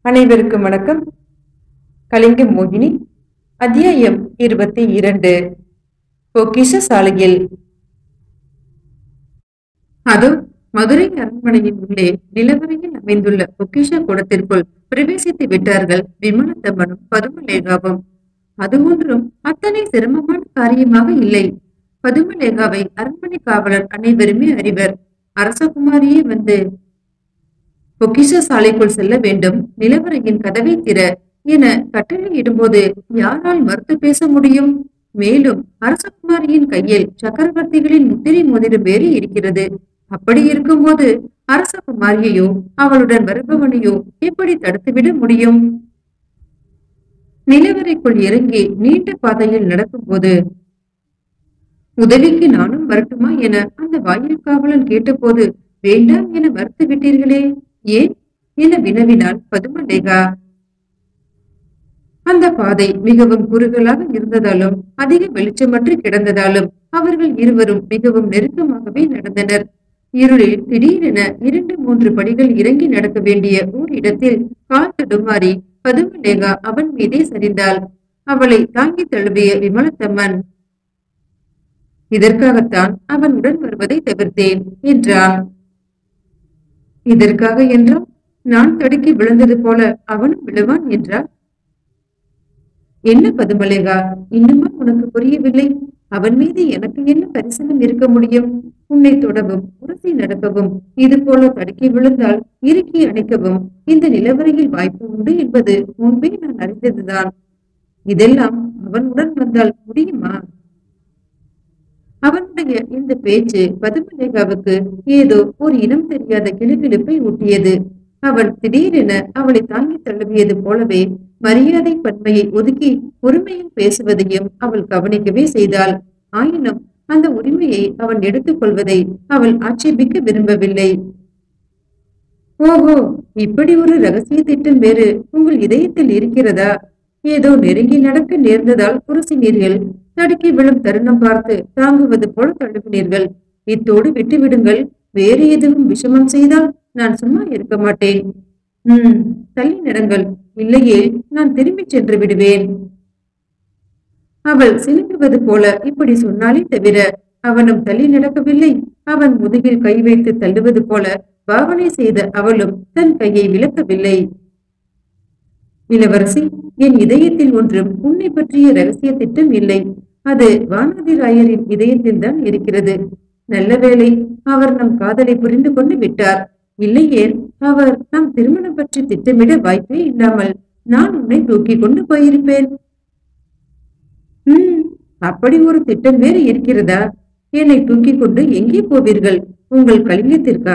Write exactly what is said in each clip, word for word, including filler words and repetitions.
அனைவருக்கும் வணக்கம். கலிங்க மோகினி அத்தியாயம் இருபத்தி இரண்டு. பொக்கிஷ சாலையில். அதோ மதுரை அரண்மனையின் உள்ளே நிலவரையில் அமைந்துள்ள பொக்கிஷ கூடத்திற்குள் பிரவேசித்து விட்டார்கள் விமலத்தம்மனும் பதுமலேகாவும். அது ஒன்றும் அத்தனை சிரமமான காரியமாக இல்லை. பதுமலேகாவை அரண்மனை காவலர் அனைவருமே அறிவர். அரசகுமாரியே வந்து பொக்கிஷ சாலைக்குள் செல்ல வேண்டும், நிலவரையின் கதவை திற என கட்டளையிடும்போது யாரால் மறுத்து பேச முடியும்? மேலும் அரசகுமாரியின் கையில் சக்கரவர்த்திகளின் முத்திரை மோதிரம் வேறு இருக்கிறது. அப்படி இருக்கும்போது அரசகுமாரியையோ அவளுடன் வருபவனையோ எப்படி தடுத்துவிட முடியும்? நிலவரைக்குள் இறங்கி நீண்ட பாதையில் நடக்கும் போது உதவிக்கு நானும் வரட்டுமா என அந்த வாயில் காவலன் கேட்டபோது வேண்டாம் என மறுத்து விட்டீர்களே, ஏன் என வினவினாள் பதுமலேகா. அந்த பாதை மிகவும் குறுகலாக இருந்ததாலும் அதிக வெளிச்சமற்று கிடந்ததாலும் அவர்கள் இருவரும் மிகவும் நெருக்கமாகவே நடந்தனர். இருளில் திடீரென இரண்டு மூன்று படிகள் இறங்கி நடக்க வேண்டிய ஓர் இடத்தில் கால் தடுமாறி பதுமலேகா அவன் மீதே சரிந்தாள். அவளை தாங்கி தழுவிய விமலத்தம்மன், இதற்காகத்தான் அவன் உடன் வருவதை தவிர்த்தேன் என்றான். இதற்காக என்றால் நான் தடுக்கி விழுந்தது போல அவனும் விழுவான் என்றார். என்ன பதுமலேகா, இன்னுமா உனக்கு புரியவில்லை? அவன் மீது எனக்கு என்ன கரிசனம் இருக்க முடியும்? உன்னை தொடவும் உரசி நடக்கவும் இது போல தடுக்கி விழுந்தால் இறுக்கி அணைக்கவும் இந்த நிலவரையில் வாய்ப்பு உண்டு என்பது முன்பே நான் அறிந்ததுதான். இதெல்லாம் அவனுடன் வந்தால் முடியுமா? அவனுடைய இந்த பேச்சு பதுமலேகாவுக்கு ஏதோ ஒரு இனம் தெரியாத கிளுகிழுப்பை ஊட்டியது. அவள் திடீரென அவளை தாங்கி தழுவியது போலவே மரியாதை பன்மையை ஒதுக்கி உரிமையில் பேசுவதையும் அவள் கவனிக்கவே செய்தாள். ஆயினும் அந்த உரிமையை அவன் எடுத்துக் கொள்வதை அவள் ஆட்சேபிக்க விரும்பவில்லை. ஓஹோ, இப்படி ஒரு ரகசிய திட்டம் வேறு உங்கள் இதயத்தில் இருக்கிறதா? ஏதோ நெருங்கி நடக்க நேர்ந்ததால் புரசினீர்கள், தடுக்கி விழும் தருணம் பார்த்து தாங்குவது போல தழுவினீர்கள். இத்தோடு விட்டுவிடுங்கள். வேறு எதுவும் விஷமம் செய்தால் நான் சும்மா இருக்க மாட்டேன். உம் தள்ளி நடங்கள், இல்லையே நான் திரும்பி சென்று விடுவேன். அவள் சிலுங்குவது போல இப்படி சொன்னாலே தவிர அவனும் தள்ளி நடக்கவில்லை. அவன் முதுகில் கை வைத்து தள்ளுவது போல பாவனை செய்த அவளும் தன் கையை விலக்கவில்லை. இளவரசி, என் இதயத்தில் ஒன்றும் உன்னை பற்றிய ரகசிய திட்டம் இல்லை. அது வானதிராயரின் இதயத்தில் தான் இருக்கிறது. நல்ல வேளை அவர் நம் காதலை புரிந்து கொண்டு விட்டார். இல்லையே அவர் நம் திருமணம் பற்றி திட்டமிட வாய்ப்பே இல்லாமல் நான் உன்னை தூக்கி கொண்டு போயிருப்பேன். உம் அப்படி ஒரு திட்டம் வேறு இருக்கிறதா? என்னை தூக்கி கொண்டு எங்கே போவீர்கள்? உங்கள் கலிங்கத்திற்கா?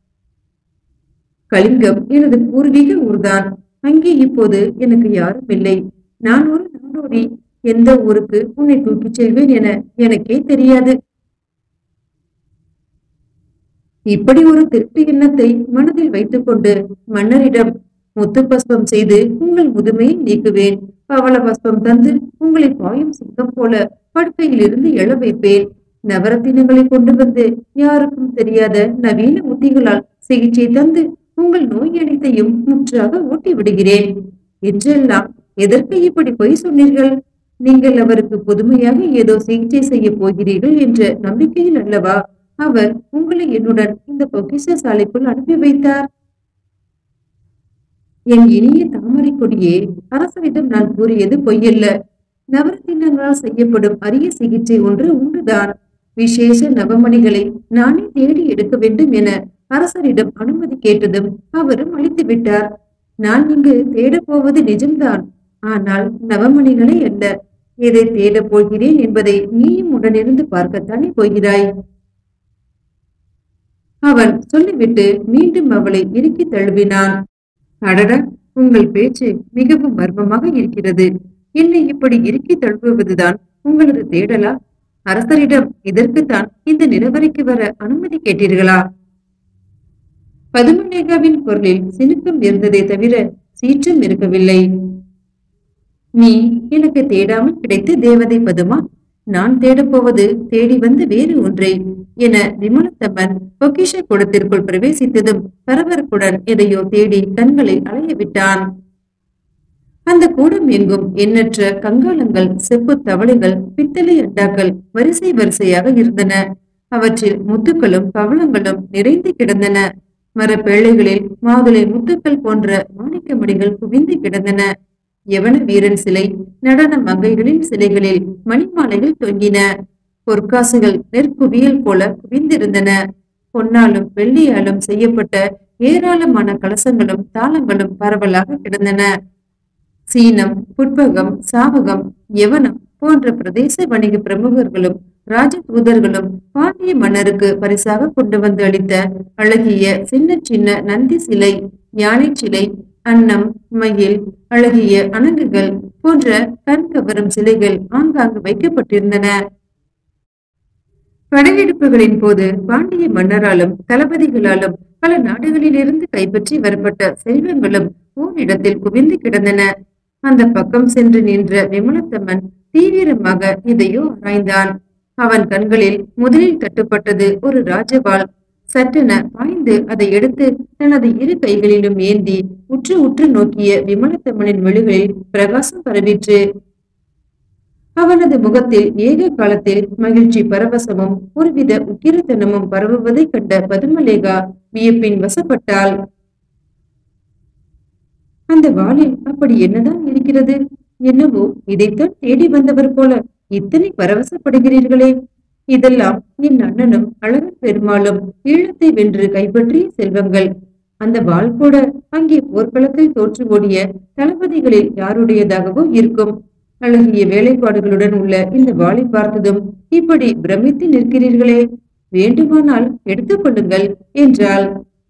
கலிங்கம் எனது பூர்வீக ஊர்தான். அங்கே இப்போது எனக்கு யாரும் இல்லை. நான் ஒரு நாடோடி. எந்த ஊருக்கு உன்னை தூக்கிச் செல்வேன் என எனக்கே தெரியாது. இப்படி ஒரு திருட்டு எண்ணத்தை மனதில் வைத்துக் கொண்டு மன்னரிடம் முத்து பஸ்பம் செய்து உங்கள் முதுமையை நீக்குவேன். பவள பஸ்பம் தந்து உங்களை பாயும் சிங்கம் போல படுக்கையில் இருந்து எழ வைப்பேன். நவரத்தினங்களை கொண்டு வந்து யாருக்கும் தெரியாத நவீன உத்திகளால் சிகிச்சை தந்து உங்கள் நோய் அனைத்தையும் முற்றாக ஓட்டி விடுகிறேன் என்றெல்லாம் எதற்கு இப்படி பொய் சொன்னீர்கள்? நீங்கள் அவருக்கு புதுமையாக ஏதோ சிகிச்சை செய்ய போகிறீர்கள் என்ற நம்பிக்கையில் அல்லவா அவர் உங்களை என்னுடன் இந்த பொக்கிஷ சாலைக்குள் அனுப்பி வைத்தார். என் இனிய தாமரை கொடியே, அரசரிடம் நான் கூறியது பொய்யல்ல. நவரத்தினங்களால் செய்யப்படும் அரிய சிகிச்சை ஒன்று உண்டுதான். விசேஷ நவமணிகளை நானே தேடி எடுக்க வேண்டும் என அரசரிடம் அனுமதி கேட்டதும் அவரும் அளித்து விட்டார். நான் இங்கு தேடப் போவது நிஜம்தான். ஆனால் நவமணிகளை அல்ல. எதை தேடப் போகிறேன் என்பதை நீயும் உடனிருந்து பார்க்கத்தானே போகிறாய். அவன் சொல்லிவிட்டு மீண்டும் அவளை இறுக்கி தழுவினான். அடடா, உங்கள் பேச்சு மிகவும் மர்மமாக இருக்கிறது. என்னை இப்படி இறுக்கி தழுவுவதுதான் உங்களது தேடலா? அரசரிடம் இதற்குத்தான் இந்த நிலவரைக்கு வர அனுமதி கேட்டீர்களா? பதுமலேகாவின் குரலில் சினுக்கம் இருந்ததை தவிர சீற்றம் இருக்கவில்லை. நீ எனக்கு தேடாமல் கிடைத்த தேவதை பதுமா. நான் தேடப்போவது தேடி வந்து வேறு ஒன்றை என விமலத்தம்மன் பொக்கிஷ கூடத்திற்குள் பிரவேசித்ததும் பரபரப்புடன் எதையோ தேடி கண்களை அலைய விட்டான். அந்த கூடம் எங்கும் எண்ணற்ற கங்காளங்கள், செப்பு தவளைகள், பித்தளை அண்டாக்கள் வரிசை வரிசையாக இருந்தன. அவற்றில் முத்துக்களும் பவளங்களும் நிறைந்து கிடந்தன. மரப்பேழைகளில் மாதுளை முத்துக்கள் போன்ற மாணிக்க மணிகள் குவிந்து கிடந்தன. யவன வீரன் சிலை, நடன மங்கைகளின் சிலைகளில் மணிமாலைகள் தொங்கின. பொற்காசுகள் நெற்குவியல் போல குவிந்திருந்தன. பொன்னாலும் வெள்ளியாலும் செய்யப்பட்ட ஏராளமான கலசங்களும் தாளங்களும் பரவலாக கிடந்தன. சீனம், புட்பகம், சாவகம், யவனம் போன்ற பிரதேச வணிக பிரமுகர்களும் ராஜ தூதர்களும் பாண்டிய மன்னருக்கு பரிசாக கொண்டு வந்து அளித்த அழகிய சின்ன சின்ன நந்தி சிலை, யானை சிலை, அன்னம், மயில், அழகிய அணங்குகள் போன்ற கண் கவரும் சிலைகள் ஆங்காங்கு வைக்கப்பட்டிருந்தன. படையெடுப்புகளின் போது பாண்டிய மன்னராலும் தளபதிகளாலும் பல நாடுகளிலிருந்து கைப்பற்றி வரப்பட்ட செல்வங்களும் ஓரிடத்தில் குவிந்து கிடந்தன. அந்த பக்கம் சென்று நின்ற விமலத்தம்மன் தீவிரமாக எதையோ ஆராய்ந்தான். அவன் கண்களில் முதலில் தட்டுப்பட்டது ஒரு ராஜவாள். சட்டென பாய்ந்து அதை எடுத்து தனது இரு கைகளிலும் ஏந்தி உற்று உற்று நோக்கிய விமலத்தம்மனின் விழிகளில் பிரகாசம் பரவிற்று. அவனது முகத்தில் ஏக காலத்தில் மகிழ்ச்சி பரவசமும் ஒருவித உக்கிரத்தனமும் பரவுவதை கண்ட பதுமலேகா வியப்பின் வசப்பட்டாள். அந்த வாளில் அப்படி என்னதான் இருக்கிறது? என்னவோ இதைத்தான் தேடி வந்தவர் போல இத்தனை பரவசப்படுகிறீர்களே. இதெல்லாம் என் அண்ணனும் அழகன் பெருமாளும் ஈழத்தை வென்று கைப்பற்றிய செல்வங்கள். அந்த வாள் கூட அங்கே போர்க்களத்தில் தோற்று ஓடிய தளபதிகளில் யாருடையதாகவோ இருக்கும். அழகிய வேலைப்பாடுகளுடன் உள்ள இந்த வாளை பார்த்ததும் இப்படி பிரமித்து நிற்கிறீர்களே, வேண்டுமானால் எடுத்துக்கொள்ளுங்கள் என்றாள்.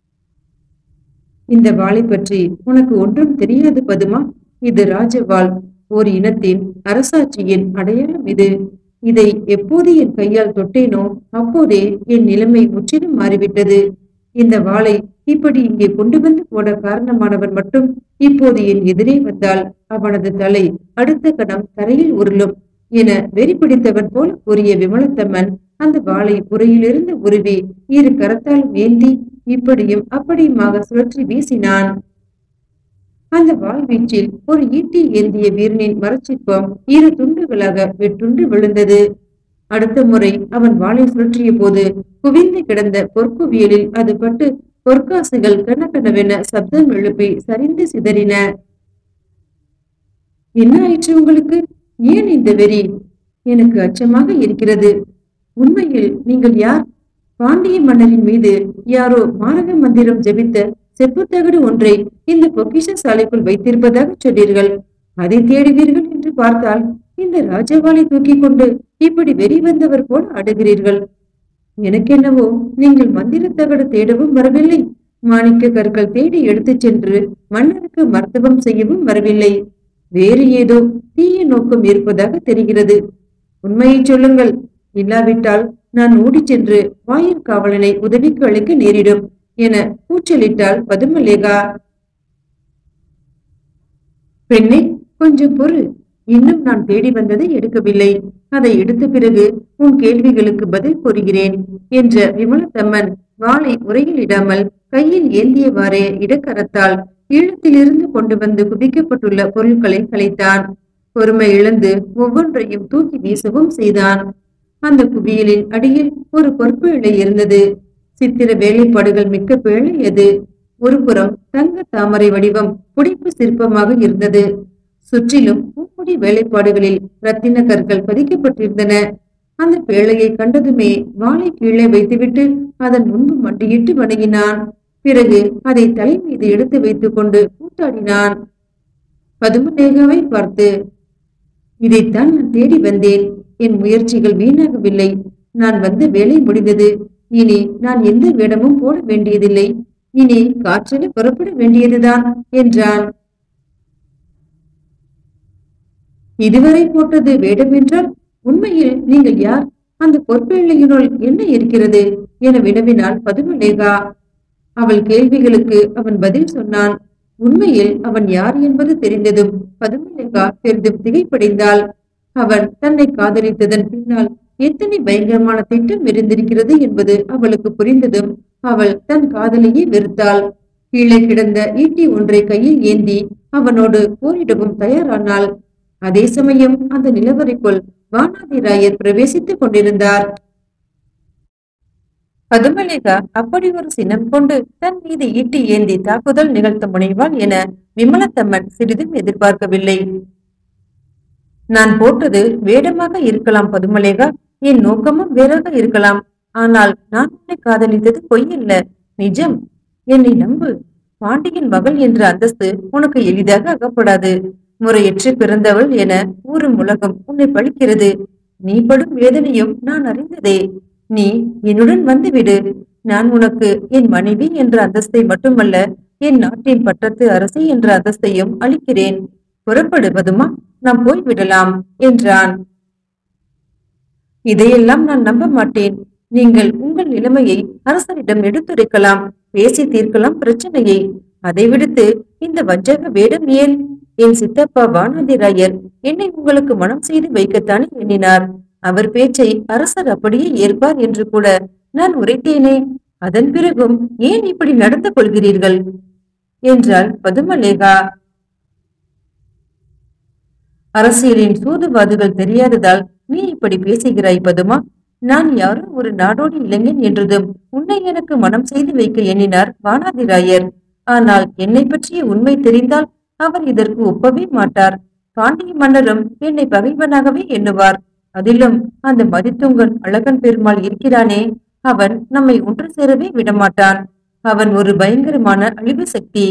இந்த வாளை பற்றி உனக்கு ஒன்றும் தெரியாது பதுமா. இது ராஜவாள், ஓர் இனத்தின் அரசாட்சியின் அடையாளம். இது இதை எப்போது என் கையால் தொட்டேனோ அப்போதே என் நிலைமை முற்றிலும் மாறிவிட்டது. இந்த வாளை இப்படி இங்கே கொண்டு வந்து போட காரணமானவன் மட்டும் இப்போது என் எதிரே வந்தால் அவனது தலை அடுத்த கணம் தரையில் உருளும் என வெறி பிடித்தவன் போல கூறிய விமலத்தம்மன் அந்த வாளை உரையிலிருந்து உருவி இரு கரத்தால் ஏந்தி இப்படியும் அப்படியுமாக சுழற்றி வீசினான். அந்த வாள் வீச்சில் ஒரு ஈட்டி ஏந்திய வீரனின் மரச்சிற்பம் இரு துண்டுகளாக வெட்டுண்டு விழுந்தது. அடுத்த முறை அவன் வாளை சுழற்றிய போது குவிந்து கிடந்த பொற்குவியலில் அது பட்டு பொற்காசுகள் கனகனவென சப்தம் எழுப்பி சரிந்து சிதறின. என்ன ஆயிற்று உங்களுக்கு? ஏன் இந்த வெறி? எனக்கு அச்சமாக இருக்கிறது. உண்மையில் நீங்கள் யார்? பாண்டிய மன்னரின் மீது யாரோ மாரக மந்திரம் ஜபித்த செப்புத்தகடு ஒன்றை இந்த பொக்கிஷ சாலைக்குள் வைத்திருப்பதாக சொன்னீர்கள். அதை தேடுவீர்கள் என்று பார்த்தால் இந்த ராஜவாளை தூக்கி கொண்டு இப்படி வெறி வந்தவர் போல ஆடுகிறீர்கள். எனக்கென்னவோ நீங்கள் மந்திரத்தகடு தேடவும் வரவில்லை, மாணிக்க கற்கள் தேடி எடுத்துச் சென்று மன்னருக்கு மருத்துவம் செய்யவும் வரவில்லை. வேறு ஏதோ தீய நோக்கம் இருப்பதாக தெரிகிறது. உண்மையை சொல்லுங்கள். இல்லாவிட்டால் நான் ஓடி சென்று வாயில் காவலனை உதவிக்கு அளிக்க நேரிடும் என கூச்சலிட்டாள் பதுமலேகா. பெண்ணே, கொஞ்சம் பொறு. இன்னும் நான் தேடி வந்ததை எடுக்கவில்லை. அதை எடுத்த பிறகு உன் கேள்விகளுக்கு பதில் கூறுகிறேன் என்ற விமலத்தம்மன் வாளை உரையில் இடாமல் கையில் ஏந்தியவாறே இடக்கரத்தால் ஈழத்திலிருந்து கொண்டு வந்து குவிக்கப்பட்டுள்ள பொருட்களை கலைத்தான். பொறுமை இழந்து ஒவ்வொன்றையும் தூக்கி வீசவும் செய்தான். அந்த குவியலின் அடியில் ஒரு பொற்பு இழை இருந்தது. சித்திர வேலைப்பாடுகள் மிக்க பேழை அது. ஒரு புறம் தங்க தாமரை வடிவம் புடைப்பு சிற்பமாக இருந்தது. சுற்றிலும் பூமுடி வேலைப்பாடுகளில் ரத்தின கற்கள் பதிக்கப்பட்டிருந்தன. அந்த பேழையை கண்டதுமே வாளை கீழே வைத்துவிட்டு அதன் முன்பு மண்டியிட்டு வணங்கினான். பிறகு அதை தலை மீது எடுத்து வைத்துக் கொண்டு கூத்தாடினான். பதுமலேகாவை பார்த்து, இதைத்தான் நான் தேடி வந்தேன். என் முயற்சிகள் வீணாகவில்லை. நான் வந்த வேலை முடிந்தது. இனி நான் எந்த வேடமும் போட வேண்டியதில்லை. இனி காற்றென புறப்பட வேண்டியதுதான் என்றான். இதுவரை போட்டது வேடம் என்றால் உண்மையில் நீங்கள் யார்? அந்த பொற்பேழையினுள் என்ன இருக்கிறது என வினவினாள் பதுமலேகா. அவள் கேள்விகளுக்கு அவன் பதில் சொன்னான். உண்மையில் அவன் யார் என்பது தெரிந்ததும் பதுமலேகா பெரிதும் திகைப்படைந்தாள். அவன் தன்னை காதலித்ததன் பின்னால் எத்தனை பயங்கரமான திட்டம் இருந்திருக்கிறது என்பது அவளுக்கு புரிந்ததும் அவள் தன் காதலியை வெறுத்தாள். கீழே கிடந்த ஈட்டி ஒன்றை கையில் ஏந்தி அவனோடு போரிடவும் தயாரானாள். அதே சமயம் அந்த நிலவரைக்குள் வானாதிராயர் பிரவேசித்துக் கொண்டிருந்தார். பதுமலேகா அப்படி ஒரு சினம் கொண்டு தன் மீது ஈட்டி ஏந்தி தாக்குதல் நிகழ்த்த முனைவாள் என விமலத்தம்மன் சிறிதும் எதிர்பார்க்கவில்லை. நான் போட்டது வேடமாக இருக்கலாம் பதுமலேகா, என் நோக்கமும் வேறாக இருக்கலாம். ஆனால் நான் உன்னை காதலித்தது பொய்யல்ல, நிஜம். என்னை நம்பு. பாண்டியன் மகள் என்ற அந்தஸ்து உனக்கு எளிதாக அகப்படாது. முறையற்று பிறந்தவள் என ஊரும் உலகம் உன்னை பழிக்கிறது. நீ படும் வேதனையும் நான் அறிந்ததே. நீ என்னுடன் வந்துவிடு. நான் உனக்கு என் மனைவி என்ற அந்தஸ்தை மட்டுமல்ல, என் நாட்டின் பட்டத்து அரசி என்ற அந்தஸ்தையும் அளிக்கிறேன். புறப்படு பதுமா, நாம் போய்விடலாம் என்றான். இதையெல்லாம் நான் நம்ப மாட்டேன். நீங்கள் உங்கள் நிலைமையை அரசரிடம் எடுத்துரைக்கலாம், பேசி தீர்க்கலாம் பிரச்சனையை. அதை விடுத்து இந்த வஞ்சக வேடம் ஏன்? என் சித்தப்பா வானாதிராயர் என்னை உங்களுக்கு மனம் செய்து வைக்கத்தானே எண்ணினார். அவர் பேச்சை அரசர் அப்படியே ஏற்பார் என்று கூட நான் உரைத்தேனே. அதன் பிறகும் ஏன் இப்படி நடந்து கொள்கிறீர்கள் என்றாள் பதுமலேகா. அரசியலின் சூதுவாதுகள் தெரியாததால் நீ இப்படி பேசுகிறாய் பதுமா. நான் யாரோ ஒரு நாடோடி இளைஞன் என்றதும் உன்னை எனக்கு மனம் செய்து வைக்க எண்ணினார் வானாதிராயர். ஆனால் என்னை பற்றிய உண்மை தெரிந்தால் அவர் இதற்கு ஒப்பவே மாட்டார். பாண்டிய மன்னரும் என்னை பகைவனாகவே எண்ணுவார். அதிலும் அந்த மதித்துங்கன் அழகன் பெருமாள் இருக்கிறானே, அவன் நம்மை ஒன்று சேரவே விடமாட்டான். அவன் ஒரு பயங்கரமான அழிவு சக்தி.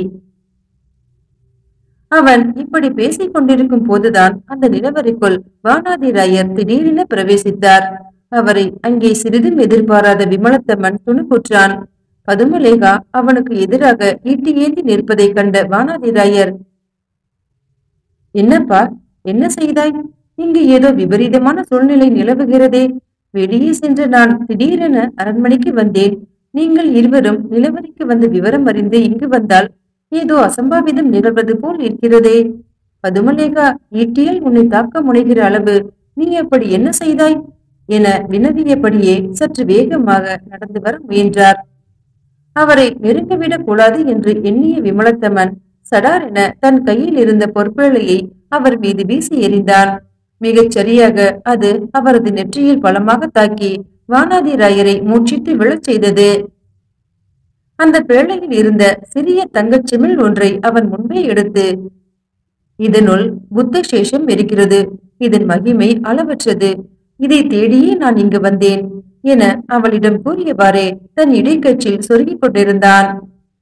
அவன் இப்படி பேசிக் கொண்டிருக்கும் போதுதான் அந்த நிலவரைக்குள் வானாதிராயர் திடீரென பிரவேசித்தார். அவரை அங்கே சிறிதும் எதிர்பாராத விமலத்தம்மன் துணுக்குற்றான். பதுமலேகா அவனுக்கு எதிராக ஈட்டி ஏந்தி நிற்பதை கண்ட வானாதிராயர், என்னப்பா, என்ன செய்தாய்? இங்கு ஏதோ விபரீதமான சூழ்நிலை நிலவுகிறதே. வெளியே சென்று நான் திடீரென அரண்மனைக்கு வந்தேன். நீங்கள் இருவரும் நிலவரைக்கு வந்த விவரம் அறிந்து இங்கு வந்தால் ஏதோ அசம்பாவிதம் நிகழ்வது போல் இருக்கிறதே. பதுமலேகா, ஈட்டியில் உன்னை தாக்க முனைகிற அளவு நீ அப்படி என்ன செய்தாய் என வினவியபடியே சற்று வேகமாக நடந்து வர முயன்றார். அவரை நெருங்கிவிடக் கூடாது என்று எண்ணிய விமலத்தம்மன் சடார் என தன் கையில் இருந்த பொற்பிழையை அவர் மீது வீசி எறிந்தான். மிகச் சரியாக அது அவரது நெற்றியில் பலமாக தாக்கி வானாதிராயரை மூச்சிட்டு விழச் செய்தது. அந்த பேழையில் இருந்த சிறிய தங்கச் சிமிழ் ஒன்றை அவன் முன்பே எடுத்து, இதனுள் புத்த சேஷம் இருக்கிறது. இதன் மகிமை அளவற்றது. இதை தேடியே நான் இங்கு வந்தேன் என அவளிடம் கூறியவாறே தன் இடைக்கச்சில் சொருகிக் கொண்டிருந்தான்.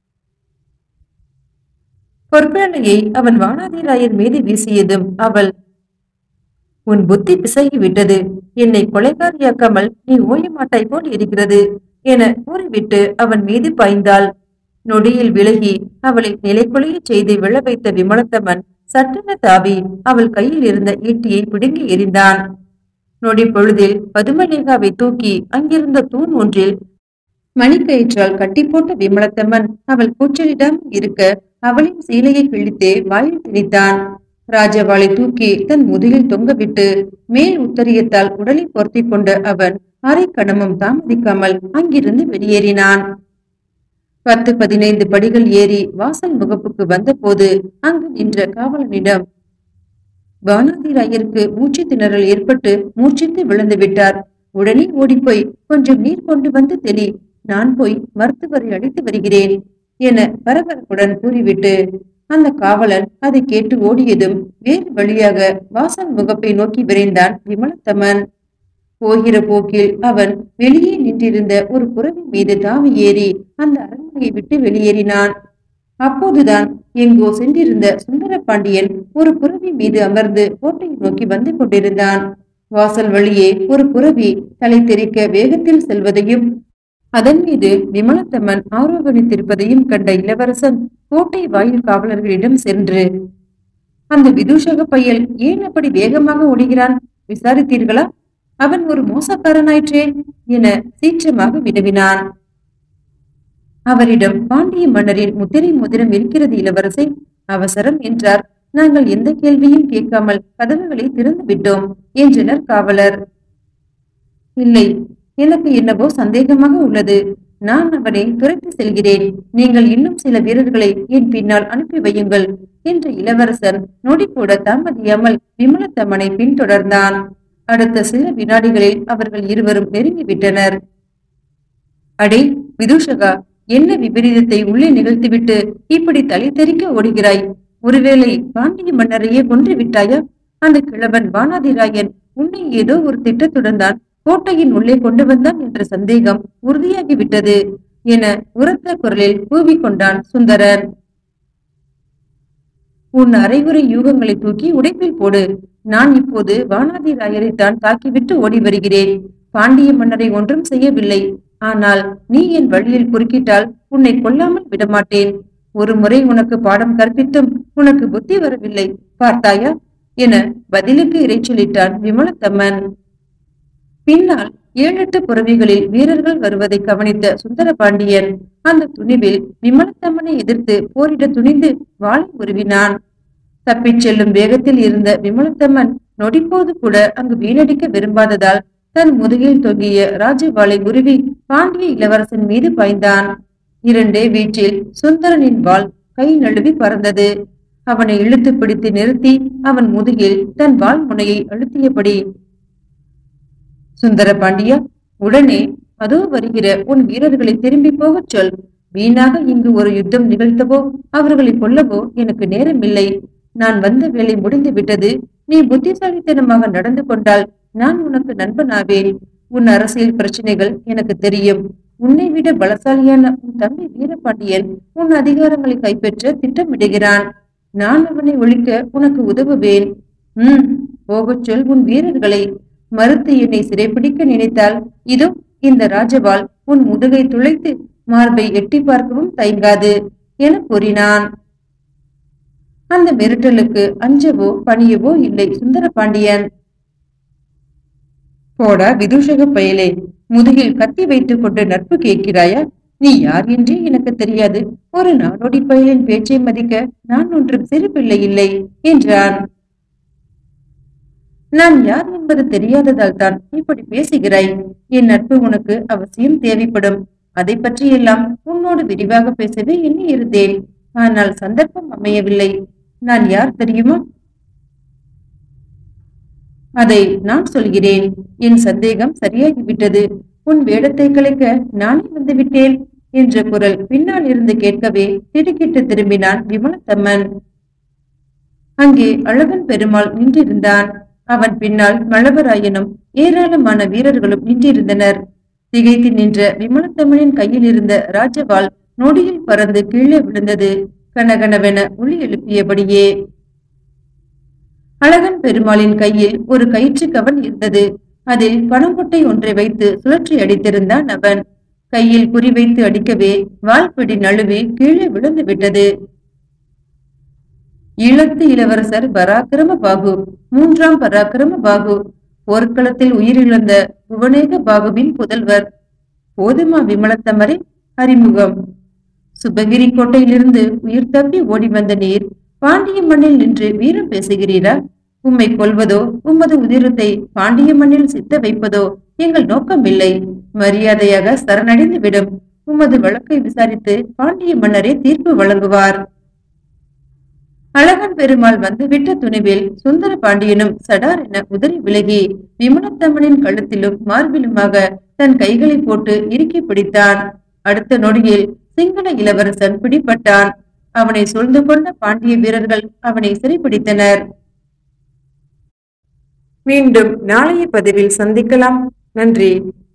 பொற்பேழையை அவன் வானாதிராயர் மீது வீசியதும் அவள், உன் புத்தி பிசகி விட்டது. என்னை கொலைகாரியாக்காமல் நீ ஓய மாட்டாய் போல் இருக்கிறது என கூறிவிட்டு அவன் மீது பாய்ந்தாள். நொடியில் விலகி அவளை நிலைக்குலைய செய்து விழ வைத்த விமலத்தம்மன் சட்டென தாவி அவள் கையில் இருந்த ஈட்டியை பிடுங்கி எறிந்தான். நொடி பொழுதில் பதுமலேகாவை தூக்கி அங்கிருந்த தூண் ஒன்றில் மணிக்கயிற்றால் கட்டி போட்ட விமலத்தம்மன் அவள் கூச்சலிடாமல் இருக்க அவளின் சீலையை கிழித்தே வாயில் திணித்தான். ராஜவாளை தூக்கி தன் முதுகில் தொங்கவிட்டு மேல் உத்தரியத்தால் உடலை பொருத்தி கொண்ட அவன் அரை கணமும் தாமதிக்காமல் அங்கிருந்து வெளியேறினான். பத்து பதினைந்து படிகள் ஏறி வாசல் முகப்புக்கு வந்த போது அங்கு நின்ற காவலனிடம், வானாதிராயருக்கு மூச்சு திணறல் ஏற்பட்டு மூச்சித்து விழுந்து விட்டார். உடனே ஓடிப்போய் கொஞ்சம் நீர் கொண்டு வந்து தெளி, நான் போய் மருத்துவரை அழைத்து வருகிறேன் என பரபரப்புடன் கூறிவிட்டு அந்த காவலன் அதை கேட்டு ஓடியதும் வேறு வழியாக வாசல் முகப்பை நோக்கி விரைந்தான் விமலத்தம்மன். போகிற போக்கில் அவன் வெளியே நின்றிருந்த ஒரு புறவி மீது தாவி ஏறி அந்த அரண்மனையை விட்டு வெளியேறினான். அப்போதுதான் எங்கோ சென்றிருந்த சுந்தர பாண்டியன் ஒரு புறவி மீது அமர்ந்து கோட்டையை நோக்கி வந்து கொண்டிருந்தான். வாசல் வழியே ஒரு புறவி தலை தெறிக்க வேகத்தில் செல்வதையும் அதன் மீது விமலத்தம்மன் ஆரோகணித்திருப்பதையும் கண்ட இளவரசன் கோட்டை வாயில் காவலர்களிடம் சென்று, அந்த விதூஷக பையல் ஏன் அப்படி வேகமாக ஓடுகிறான், விசாரித்தீர்களா? அவன் ஒரு மோசக்காரனாயிற்றே என சீற்றமாக வினவினான். அவரிடம் பாண்டிய மன்னரின் முத்திரை மோதிரம் இருக்கிறது இளவரசே. அவசரம் என்றார் நாங்கள் எந்த கேள்வியும் கேட்காமல் கதவுகளை திறந்து விட்டோம் என்றனர் காவலர். இல்லை, எனக்கு என்னவோ சந்தேகமாக உள்ளது. நான் அவனை துரத்தி செல்கிறேன். நீங்கள் இன்னும் சில வீரர்களை என் பின்னால் அனுப்பி வையுங்கள் என்ற இளவரசன் நொடி கூட தாமதியாமல் விமலத்தம்மனை பின்தொடர்ந்தான். அடுத்த சில வினாடிகளில் அவர்கள் இருவரும் நெருங்கிவிட்டனர். அடே விதூஷகா, என்ன விபரீதத்தை உள்ளே நிகழ்த்திவிட்டு இப்படி தலை தெறிக்க ஓடுகிறாய்? ஒருவேளை பாண்டிய மன்னரையே கொன்று விட்டாயா? அந்த கிழவன் வானாதிராயன் உன்னை ஏதோ ஒரு திட்டத்துடன் தான் கோட்டையின் உள்ளே கொண்டு வந்தான் என்ற சந்தேகம் உறுதியாகிவிட்டது என உரத்த குரலில் கூவிக்கொண்டான் சுந்தரன். உன் அரைகுறை யூகங்களை தூக்கி உடைப்பில் போடு. நான் இப்போது வானாதிராயரைத்தான் தாக்கிவிட்டு ஓடி வருகிறேன். பாண்டிய மன்னரை ஒன்றும் செய்யவில்லை. ஆனால் நீ என் வழியில் குறுக்கிட்டால் உன்னை கொல்லாமல் விடமாட்டேன். ஒரு முறை உனக்கு பாடம் கற்பித்தும் உனக்கு புத்தி வரவில்லை, பார்த்தாயா என பதிலுக்கு இறைச்சலிட்டான் விமலத்தம்மன். பின்னால் ஏழு எட்டு புறவிகளில் வீரர்கள் வருவதை கவனித்த சுந்தர பாண்டியன் அந்த துணிவில் விமலத்தம்மனை எதிர்த்து போரிட துணிந்து வாளை உருவினான். தப்பிச் செல்லும் வேகத்தில் இருந்த விமலத்தம்மன் நொடிப்போது கூட அங்கு வீணடிக்க விரும்பாததால் தன் முதுகில் தொங்கிய ராஜவாளை உருவி பாண்டிய இளவரசன் மீது பாய்ந்தான். இரண்டே வீச்சில் சுந்தரனின் வாள் கை நழுவி பறந்தது. அவனை இழுத்து பிடித்து நிறுத்தி அவன் முதுகில் தன் வாள் முனையை அழுத்தியபடி, சுந்தர பாண்டியா, உடனே அதோ வருகிற உன் வீரர்களை திரும்பி போகச் சொல். வீணாக இங்கு ஒரு யுத்தம் நிகழ்த்தவோ அவர்களை கொல்லவோ எனக்கு நேரமில்லை. நான் வந்த வேலை முடிந்து விட்டது. நீ புத்திசாலித்தனமாக நடந்து கொண்டால் நான் உனக்கு நண்பனாவேன். உன் அரசியல் பிரச்சனைகள் எனக்கு தெரியும். உன்னை விட பலசாலியான உன் தம்பி வீரபாண்டியன் உன் அதிகாரங்களை கைப்பற்ற திட்டமிடுகிறான். நான் அவனை ஒழிக்க உனக்கு உதவுவேன். உம் போகச் சொல் உன் வீரர்களை. மறுத்து என்னை சிறைப்பிடிக்க நினைத்தால் இதோ இந்த ராஜவாள் உன் முதுகை துளைத்து மார்பை எட்டி பார்க்கவும் தயங்காது என கூறினான். அந்த மிரட்டலுக்கு அஞ்சவோ பணியவோ இல்லை சுந்தர பாண்டியன். போடா விதூஷக பயலே, முதுகில் கத்தி வைத்துக் கொண்டு நட்பு கேட்கிறாயா? நீ யார் என்றே எனக்கு தெரியாது. ஒரு நாடோடி பயலின் பேச்சை மதிக்க நான் ஒன்றும் சிறு பிள்ளை இல்லை என்றான். நான் யார் என்பது தெரியாததால் தான் இப்படி பேசுகிறாய். என் நட்பு உனக்கு அவசியம் தேவைப்படும். அதை பற்றியெல்லாம் உன்னோடு விரிவாக பேசவே எண்ணி இருந்தேன். ஆனால் சந்தர்ப்பம் அமையவில்லை. நான் யார் தெரியுமா? அதை நான் சொல்கிறேன். என் சந்தேகம் சரியாகிவிட்டது. உன் வேடத்தை கலைக்க நானே வந்து விட்டேன் என்ற குரல் பின்னால் இருந்து கேட்கவே திடுக்கிட்டு திரும்பினான் விமலத்தம்மன். அங்கே அழகன் பெருமாள் நின்றிருந்தான். அவன் பின்னால் மழவராயனும் ஏராளமான வீரர்களும் நின்றிருந்தனர். திகைத்து நின்ற விமலத்தம்மனின் கையில் இருந்த ராஜவாள் நொடியில் பறந்து கீழே விழுந்தது, கனகனவென ஒளி எழுப்பியபடியே. அழகன் பெருமாளின் கையில் ஒரு கயிற்று கவன் இருந்தது. அதில் பணங்கொட்டை ஒன்றை வைத்து சுழற்றி அடித்திருந்தான் அவன். கையில் குறிவைத்து அடிக்கவே வால்பிடி நழுவி கீழே விழுந்து விட்டது. ஈழத்து இளவரசர் பராக்கிரம பாகு, மூன்றாம் பராக்கிரம பாகு, போர்க்களத்தில் உயிரிழந்த புவனேக பாகுவின் புதல்வர். போதுமா விமலத்தமரே அறிமுகம்? சுபகிரி கோட்டையிலிருந்து உயிர் தப்பி ஓடி வந்த நீர் பாண்டிய மண்ணில் நின்று வீரம் பேசுகிறீரா? உம்மை கொல்வதோ உமது உதிரத்தை பாண்டிய மண்ணில் சித்த வைப்பதோ எங்கள் நோக்கம் இல்லை. மரியாதையாக சரணடைந்து விடும். உமது வழக்கை விசாரித்து பாண்டிய மன்னரே தீர்ப்பு வழங்குவார். அழகன் பெருமாள் வந்து விட்ட துணிவில் சுந்தர பாண்டியனும் சடார் என உதறி விலகி விமலத்தம்மனின் கழுத்திலும் மார்பிலுமாக தன் கைகளை போட்டு இறுக்கி பிடித்தான். அடுத்த நொடியில் சிங்கள இளவரசன் பிடிபட்டான். அவனை சூழ்ந்து கொண்ட பாண்டிய வீரர்கள் அவனை சிறைப்பிடித்தனர். மீண்டும் நாளைய பதிவில் சந்திக்கலாம். நன்றி.